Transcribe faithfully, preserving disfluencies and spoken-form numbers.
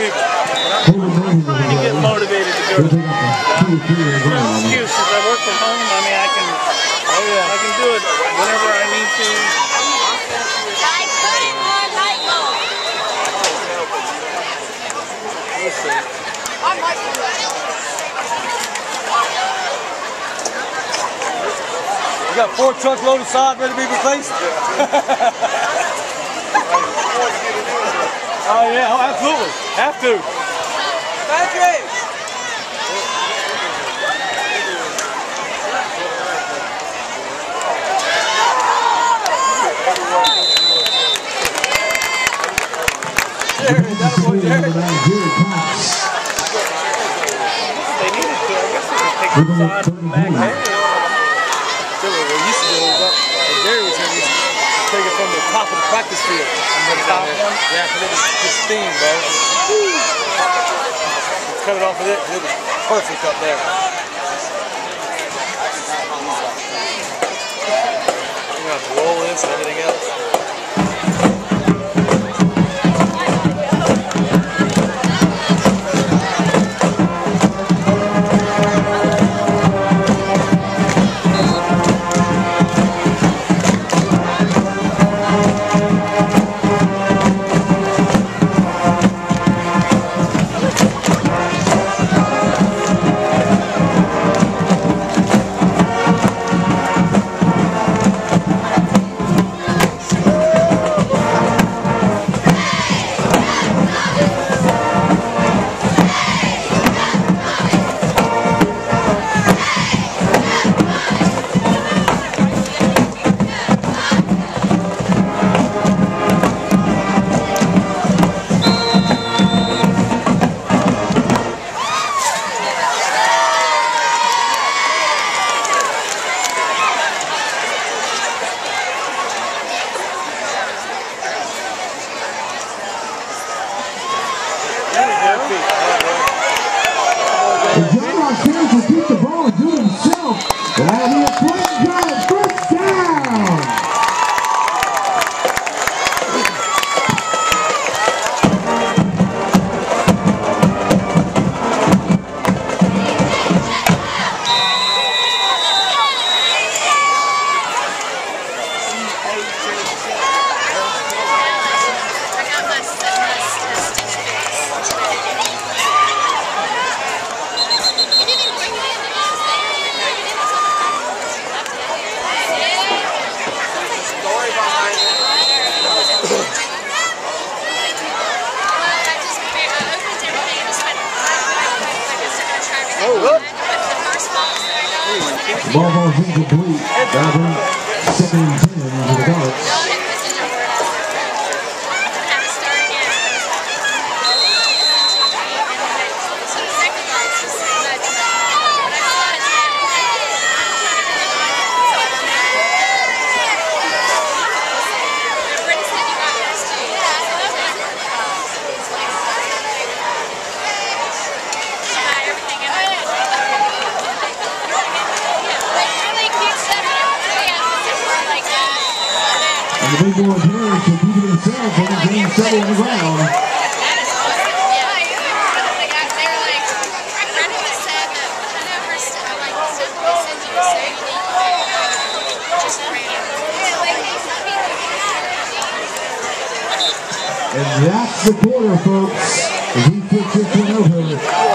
people. You get motivated to go. No excuse. Since I work from home, I mean, I can, oh yeah, I can do it whenever I need to. You got four truckload of sod ready to be replaced? Oh yeah, oh absolutely. Have to. Patrick! Jerry, that boy, Jerry. They needed to. I guess they could take the side from the back there. We used to do it up. Jerry was here. We used to take it from the top of the practice field. And then top one? Yeah, because it was pristine, bro. Cut it off of it. It was perfect up there. You have to roll this and everything else. John Ross Parrish will keep the ball and do it himself. That'll be a point drive, first down. Ball ball's incomplete. Devin, second and ten into the darts. The big boy Harris will keep it himself when he's getting settled on the ground. And that's the quarter, folks. As he puts this one over.